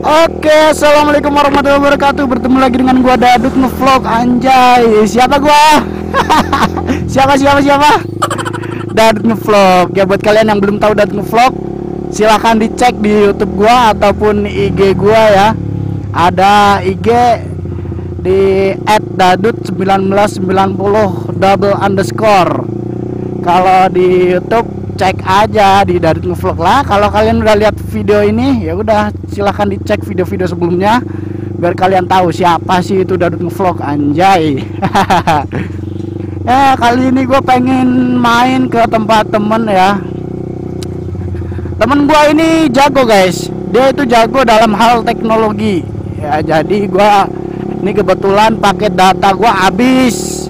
Oke, assalamualaikum warahmatullahi wabarakatuh. Bertemu lagi dengan gua Dadut ngevlog, anjay. Siapa gua? siapa? Dadut ngevlog. Ya buat kalian yang belum tahu Dadut ngevlog, silahkan dicek di YouTube gua ataupun IG gua ya. Ada IG di @dadut1990__. Kalau di YouTube cek aja di Dadut ngevlog lah. Kalau kalian udah lihat video ini, ya udah silahkan dicek video-video sebelumnya biar kalian tahu siapa sih itu Dadut ngevlog, anjay. Ya kali ini gue pengen main ke tempat temen ya. Temen gue ini jago guys, dia itu jago dalam hal teknologi ya. Jadi gue ini kebetulan paket data gue habis.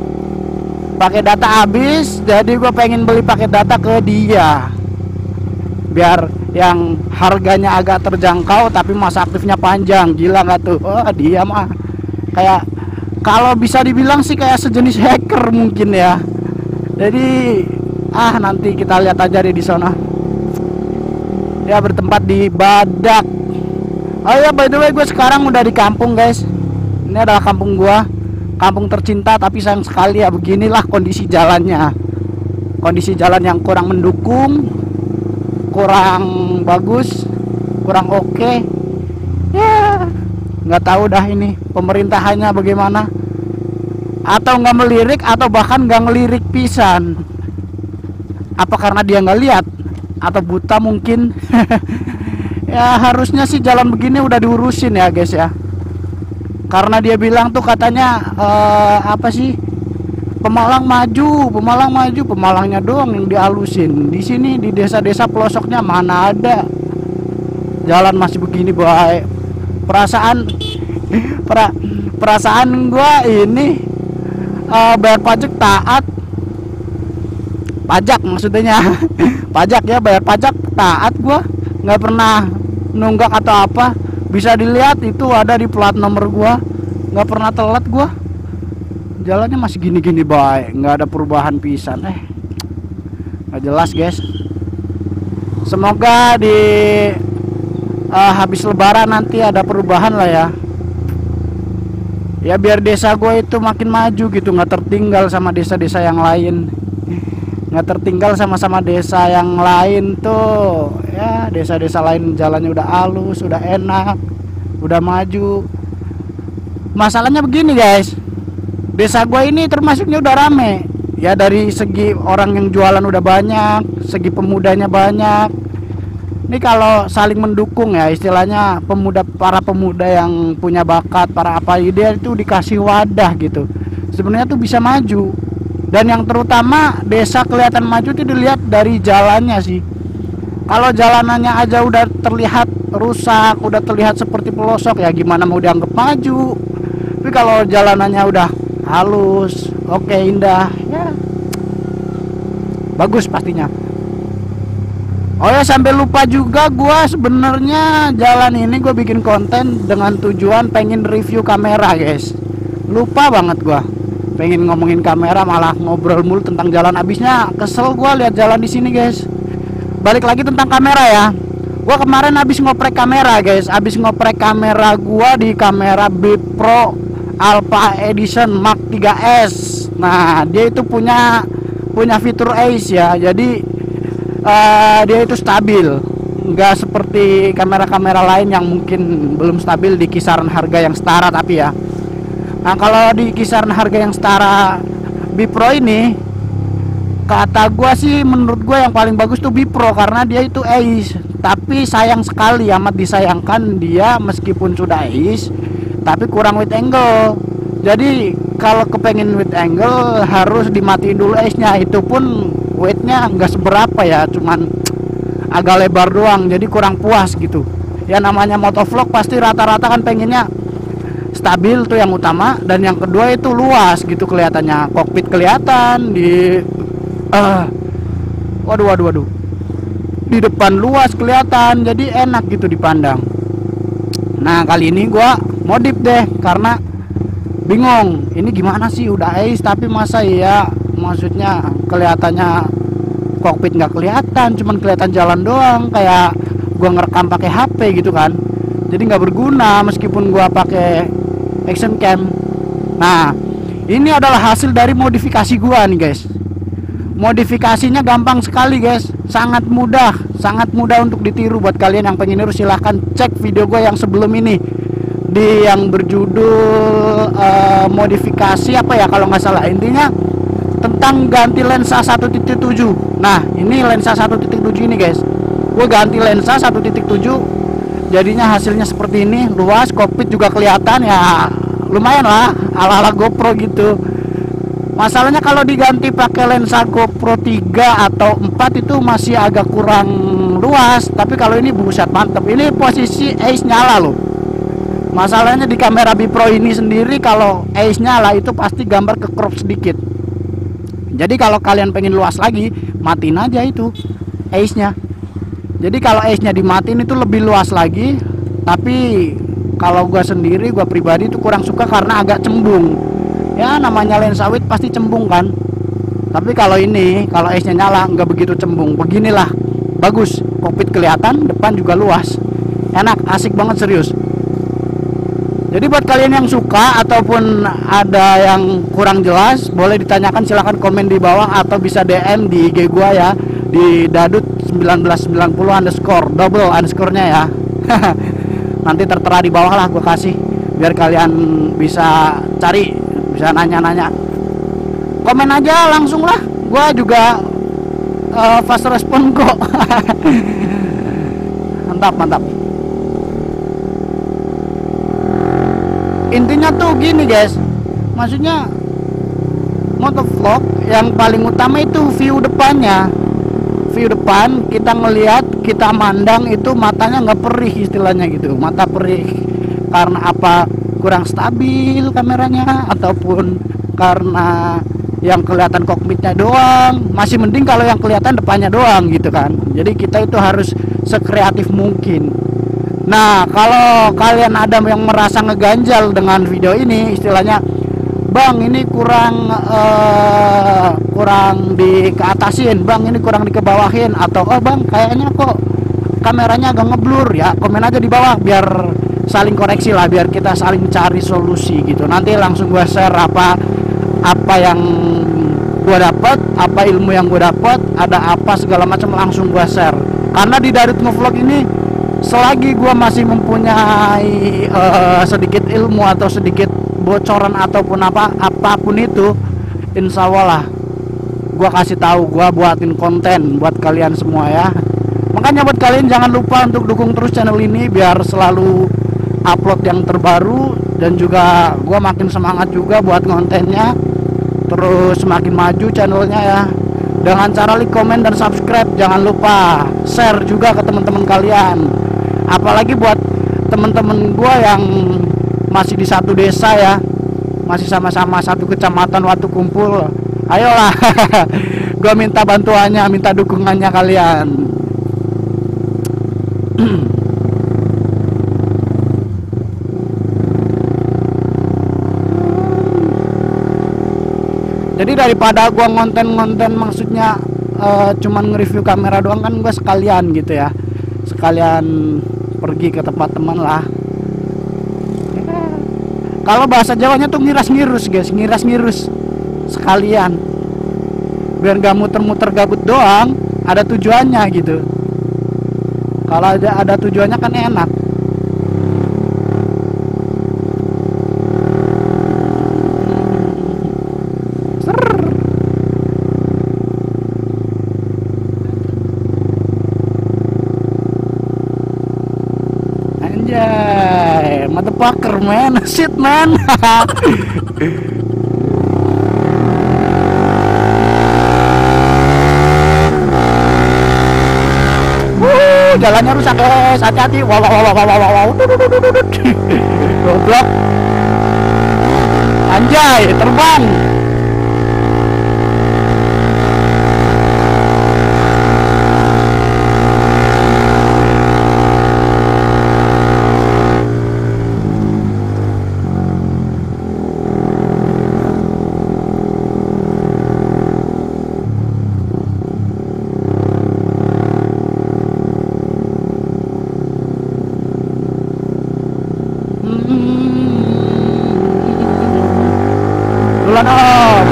Jadi gue pengen beli paket data ke dia biar yang harganya agak terjangkau tapi masa aktifnya panjang. Gila nggak tuh? Oh, dia mah kayak, kalau bisa dibilang sih kayak sejenis hacker mungkin ya. Jadi nanti kita lihat aja deh di sana. Dia bertempat di Badak. Oh ya, by the way, gue sekarang udah di kampung guys. Ini adalah kampung gua, kampung tercinta. Tapi sayang sekali ya, beginilah kondisi jalannya. Kondisi jalan yang kurang mendukung, kurang bagus, kurang oke. Ya nggak tahu dah ini pemerintahannya bagaimana, atau nggak melirik atau bahkan nggak ngelirik pisan. Apa karena dia nggak lihat atau buta mungkin. Ya harusnya sih jalan begini udah diurusin ya guys ya, karena dia bilang tuh katanya apa sih, Pemalang maju, Pemalangnya doang yang dihalusin. Di sini di desa-desa pelosoknya mana ada jalan masih begini, baik. Perasaan gua ini bayar pajak taat. Pajak maksudnya. Pajak ya, bayar pajak taat gua. Nggak pernah nunggak atau apa. Bisa dilihat itu ada di plat nomor gua. Nggak pernah telat gua. Jalannya masih gini-gini baik, nggak ada perubahan pisan. Nggak jelas guys. Semoga di habis lebaran nanti ada perubahan lah ya. Ya biar desa gue itu makin maju gitu, nggak tertinggal sama desa-desa yang lain. Nggak tertinggal sama desa yang lain tuh. Ya desa-desa lain jalannya udah halus, udah enak, udah maju. Masalahnya begini guys, desa gue ini termasuknya udah rame ya, dari segi orang yang jualan udah banyak, segi pemudanya banyak. Ini kalau saling mendukung ya, istilahnya para pemuda yang punya bakat, para apa, dia itu dikasih wadah gitu, sebenarnya tuh bisa maju. Dan yang terutama desa kelihatan maju itu dilihat dari jalannya sih. Kalau jalanannya aja udah terlihat rusak, udah terlihat seperti pelosok, ya gimana mau dianggap maju. Tapi kalau jalanannya udah halus, oke, indah ya, bagus pastinya. Oh ya, sampai lupa juga, gua sebenarnya jalan ini gue bikin konten dengan tujuan pengen review kamera guys. Lupa banget gua pengen ngomongin kamera, malah ngobrol mulu tentang jalan. Abisnya kesel gua lihat jalan di sini guys. Balik lagi tentang kamera ya. Gua kemarin habis ngoprek kamera guys, gua di kamera Bipro Alpha Edition Mark 3S. Nah, dia itu punya fitur Ace ya. Jadi dia itu stabil, nggak seperti kamera-kamera lain yang mungkin belum stabil di kisaran harga yang setara. Tapi ya, nah kalau di kisaran harga yang setara Bipro ini, kata gua sih, menurut gua yang paling bagus tuh Bipro karena dia itu Ace. Tapi sayang sekali, amat disayangkan, dia meskipun sudah Ace tapi kurang wide angle. Jadi kalau kepengen wide angle harus dimatiin dulu Ace-nya. Itu pun width-nya nggak seberapa ya, cuman agak lebar doang, jadi kurang puas gitu. Ya namanya motovlog pasti rata-rata kan pengennya stabil tuh yang utama, dan yang kedua itu luas gitu kelihatannya, kokpit kelihatan di waduh, di depan luas kelihatan, jadi enak gitu dipandang. Nah kali ini gua modif deh karena bingung ini gimana sih, udah Ace tapi masa ya, maksudnya kelihatannya kokpit nggak kelihatan, cuman kelihatan jalan doang, kayak gua ngerekam pakai HP gitu kan. jadi nggak berguna meskipun gua pakai action cam. Nah, ini adalah hasil dari modifikasi gua nih guys. Modifikasinya gampang sekali guys, sangat mudah untuk ditiru. Buat kalian yang pengen niru silahkan cek video gue yang sebelum ini, di yang berjudul modifikasi apa ya kalau nggak salah, intinya tentang ganti lensa 1.7. Nah ini lensa 1.7 ini guys, gue ganti lensa 1.7, jadinya hasilnya seperti ini. Luas, kokpit juga kelihatan ya, lumayan lah ala-ala GoPro gitu. Masalahnya kalau diganti pakai lensa GoPro 3 atau 4 itu masih agak kurang luas. Tapi kalau ini buset mantep. Ini posisi ace nyala loh. Masalahnya di kamera Bipro ini sendiri kalau ace nyala itu pasti gambar ke crop sedikit. Jadi kalau kalian pengen luas lagi, matiin aja itu ace nya. Jadi kalau ace nya dimatiin itu lebih luas lagi. Tapi kalau gua sendiri, gua pribadi itu kurang suka karena agak cembung. Ya namanya lensa wide pasti cembung kan. Tapi kalau ini, kalau ace nya nyala nggak begitu cembung. Beginilah, bagus, kokpit kelihatan, depan juga luas, enak, asik banget serius. Jadi buat kalian yang suka ataupun ada yang kurang jelas, boleh ditanyakan, silahkan komen di bawah atau bisa DM di IG gua ya, di dadut1990_ double underscore-nya ya. Nanti tertera di bawah lah gua kasih, biar kalian bisa cari, bisa nanya-nanya. Komen aja langsung lah, gua juga fast respon kok. Mantap. Intinya tuh gini guys, maksudnya motovlog yang paling utama itu view depannya. View depan kita ngelihat, kita mandang itu matanya nggak perih istilahnya gitu, mata perih karena apa? Kurang stabil kameranya ataupun karena yang kelihatan kokpitnya doang. Masih mending kalau yang kelihatan depannya doang gitu kan. Jadi kita itu harus sekreatif mungkin. Nah kalau kalian ada yang merasa ngeganjal dengan video ini, istilahnya bang ini kurang dikeatasin, bang ini kurang dikebawahin, atau oh bang kayaknya kok kameranya agak ngeblur, ya komen aja di bawah biar saling koreksi lah, biar kita saling cari solusi gitu. Nanti langsung gua share apa yang gua dapat, apa ilmu yang gua dapat, ada apa segala macam langsung gua share. Karena di Dadut Ngevlog ini selagi gua masih mempunyai sedikit ilmu atau sedikit bocoran ataupun apapun itu, insya Allah lah gua kasih tahu, gua buatin konten buat kalian semua ya. Makanya buat kalian jangan lupa untuk dukung terus channel ini biar selalu upload yang terbaru, dan juga gua makin semangat juga buat kontennya, terus semakin maju channelnya ya, dengan cara like, komen, dan subscribe. Jangan lupa share juga ke teman-teman kalian, apalagi buat teman-teman gua yang masih di satu desa ya, masih sama-sama satu kecamatan waktu kumpul. Ayolah gua minta bantuannya, minta dukungannya kalian. Jadi daripada gua ngonten maksudnya cuman nge-review kamera doang, kan gua sekalian gitu ya, sekalian pergi ke tempat teman lah. Kalau bahasa Jawanya tuh ngiras-ngirus guys, ngiras-ngirus sekalian, biar gak muter-muter gabut doang, ada tujuannya gitu. Kalau ada tujuannya kan enak. Anjay, motherfucker man, shit man. Jalannya rusak guys, hati-hati. Wow. Goblok. Anjay, terbang. Duluan om.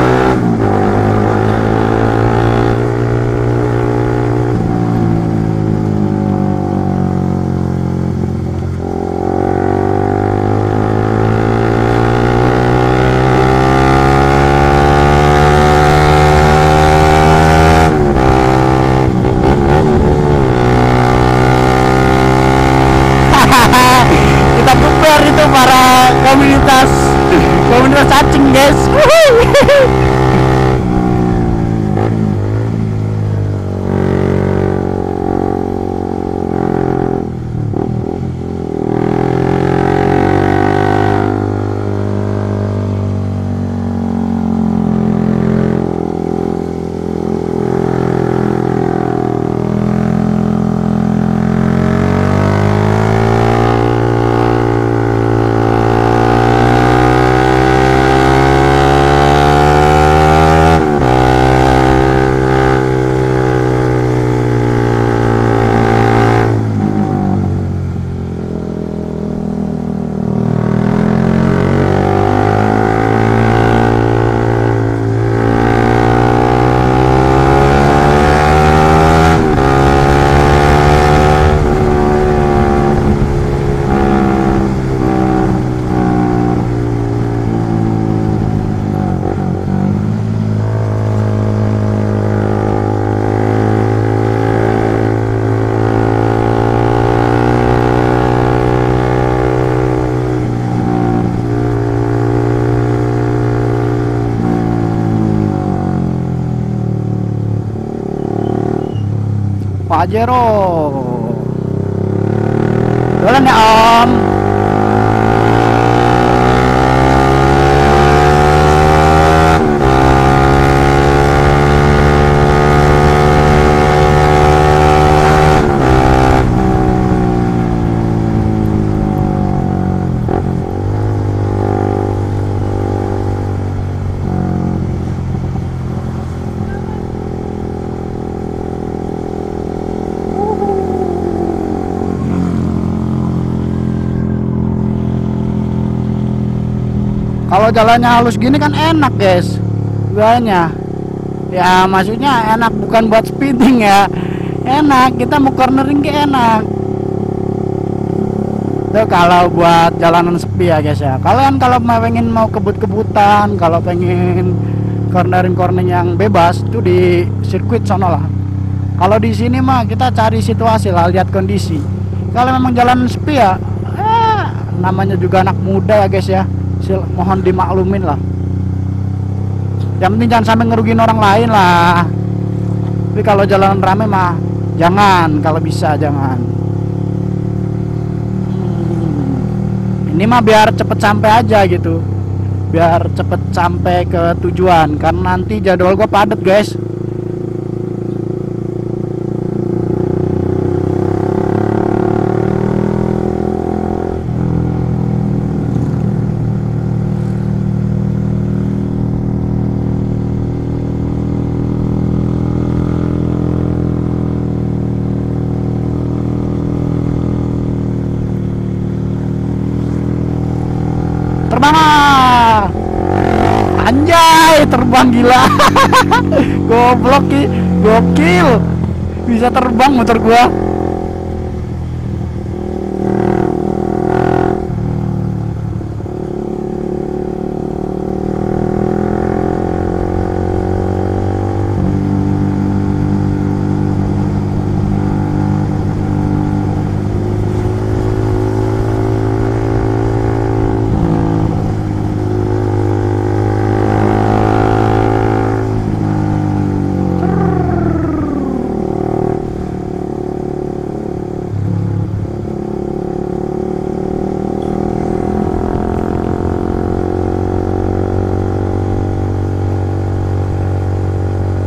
Kita bubar itu para komunitas cacing guys. Pajero. Jalan ya om. Kalau jalannya halus gini kan enak guys, guanya. Ya maksudnya enak bukan buat speeding ya, enak kita mau cornering ke enak. Tuh kalau buat jalanan sepi ya guys ya. Kalian kalau pengen mau kebut-kebutan, kalau pengen cornering yang bebas itu di sirkuit sono lah. Kalau di sini mah kita cari situasi lah, lihat kondisi. Kalau memang jalan sepi ya, namanya juga anak muda ya guys ya. Mohon dimaklumin lah. Yang penting jangan sampai ngerugiin orang lain lah. Tapi kalau jalan rame mah jangan, kalau bisa jangan. Ini mah biar cepet sampai aja gitu, biar cepet sampai ke tujuan. Karena nanti jadwal gua padat guys. Terbang ah. Anjay, terbang gila. Goblok ki, gokil. Bisa terbang motor gua.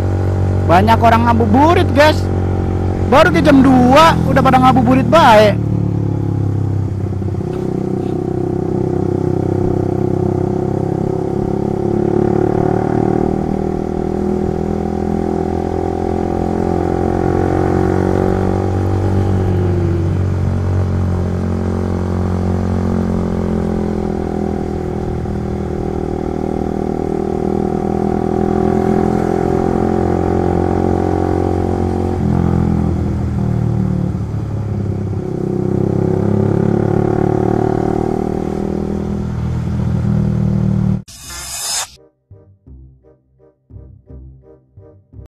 Banyak orang ngabuburit guys. Baru ke jam 2 udah pada ngabuburit baik.